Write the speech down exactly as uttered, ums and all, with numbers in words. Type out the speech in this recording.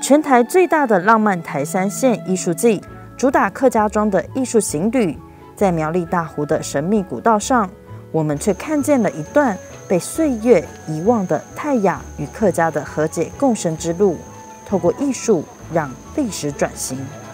全台最大的浪漫台三线艺术季，主打客家庄的艺术行旅，在苗栗大湖的神秘古道上，我们却看见了一段被岁月遗忘的泰雅与客家的和解共生之路，透过艺术让历史转型。